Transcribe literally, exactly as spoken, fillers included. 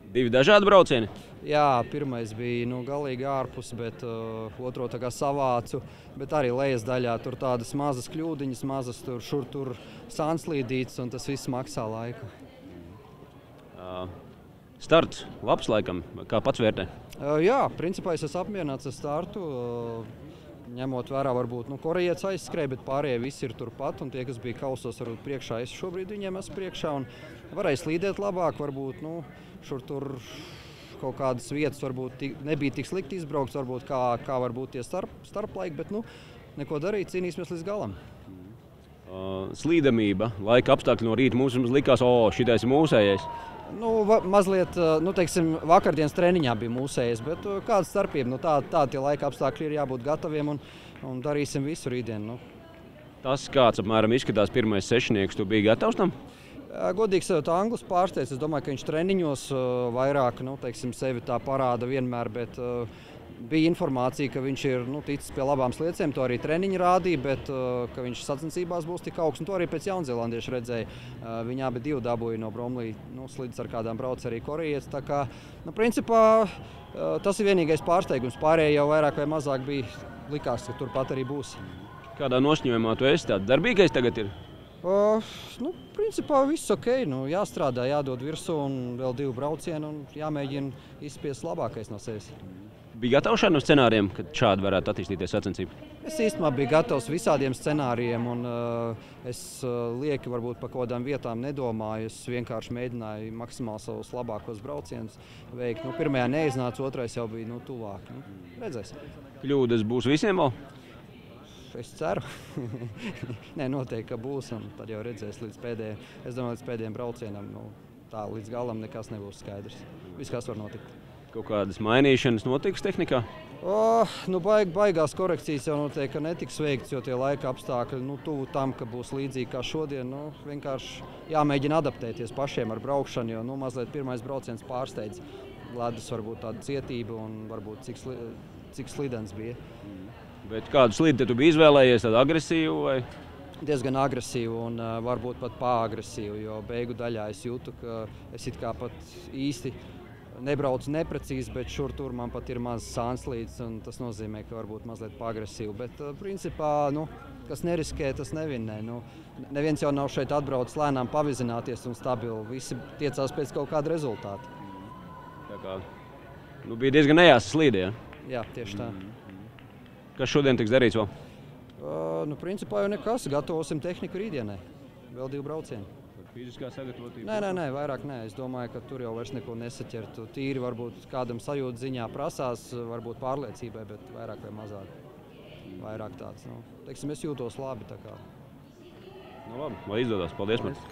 Divi dažādi braucieni? Jā, pirmais bija nu, galīgi ārpus, bet uh, otro tā kā savācu. Bet arī lejas daļā tur tādas mazas kļūdiņas, mazas tur šur tur sānslīdītas, un tas viss maksā laiku. Uh, starts labs laikam, kā pats vērtē? Uh, jā, principā es esmu apmierināts ar startu. Uh, ņemot vērā, varbūt, nu, korejietis aizskrēja, bet pārējie visi ir turpat, un tie, kas bija kausos, varbūt priekšā, es šobrīd viņiem esmu priekšā, un varēja slīdēt labāk, varbūt, nu, šur tur kaut kādas vietas varbūt tik, nebija tik slikti izbraukts, varbūt kā, kā varbūt tie starp, starplaiki, bet, nu, neko darīt, cīnīsimies līdz galam. Uh, slīdamība, laika apstākļi no rīta mums likās, o, šitais ir mūsējais. Nu, va, mazliet, nu, teiksim, vakardienas treniņā bija mūsējais, bet kāda starpība, nu, tā, tā tie laika apstākļi ir jābūt gataviem un, un darīsim visu rītdien. Nu. Tas kāds apmēram izskatās pirmais sešnieks, tu biji gatavs tam? Godīgi sakot, Anglis pārsteidz. Es domāju, ka viņš treniņos vairāk, nu, teiksim, sevi tā parāda vienmēr, bet uh, bija informācija, ka viņš ir nu, ticis pie labām sliecēm, to arī treniņi rādīja, bet uh, ka viņš sacensībās būs tik augsts. To arī pēc jaunzēlandiešu redzēja. Uh, viņi abi divi dabūja no Bromlī, nu, slidus ar kādām brauc arī korejietis. Tā kā, nu, principā, uh, tas ir vienīgais pārsteigums. Pārējie jau vairāk vai mazāk bija likās, ka turpat arī būs. Kādā nošņojumā tu esi tāds darbīgais tagad ir? Uh, nu, principā viss ok, nu, jāstrādā, jādod virsū un vēl divu braucienu un jāmēģina izspiest labākais no sevis. Bija gatavs šādiem scenārijiem, kad šādi varētu attīstīties sacensība? Es īstenībā biju gatavs visādiem scenārijiem un uh, es uh, lieki varbūt par kaut kādām vietām nedomāju. Es vienkārši mēģināju maksimāli savus labākos braucienus veikt. Nu, pirmajā neiznāca, otrais jau bija nu, tuvāk. Nu, redzēs. Kļūdas būs visiem vēl? Es ceru. Nē, noteikti, ka būs, un tad jau redzēs līdz pēdējiem. Es domāju, līdz pēdējiem braucienam, nu, tā līdz galam nekas nebūs skaidrs. Viss, kas var notikt. Kaut kādas mainīšanas notiks tehnikā? Oh, nu, baig, baigās korekcijas jau noteikti, ka netiks veikts, jo tie laika apstākļi nu, tuvu tam, ka būs līdzīgi kā šodien. Nu, vienkārši jāmēģina adaptēties pašiem ar braukšanu, jo nu, mazliet pirmais brauciens pārsteidz. Ledus varbūt tāda cietība un varbūt cik, sli, cik slidens bija. Bet kādu slīdi tu biji izvēlējies, tādu agresīvu vai? Diezgan agresīvu un uh, varbūt pat pāragresīvu, jo beigu daļā es jūtu, ka es it kā pat īsti nebraucu neprecīzi, bet šur tur man pat ir maz sānslīdes, un tas nozīmē, ka varbūt mazliet pāragresīvu. Bet uh, principā, nu, kas neriskē, tas nevinnē. Nu, neviens jau nav šeit atbraucis lēnām pavizināties un stabili. Visi tiecās pēc kaut kāda rezultāta. Tā kā, nu, bija diezgan nejāsa slīde, ja? Jā, tieši tā. Mm. Kas šodien tiks darīts vēl? Uh, nu, principā jau nekas. Gatavosim tehniku rītdienai. Vēl divi braucieni. Fiziskā sagatavotība? Nē, nē, nē, vairāk nē. Es domāju, ka tur jau vairs neko nesaķertu. Tīri varbūt kādam sajūta ziņā prasās, varbūt pārliecībai, bet vairāk vai mazāk. Vairāk tāds, nu, teiksim, es jūtos labi tā kā. Nu labi, lai izdodas. Paldies, man.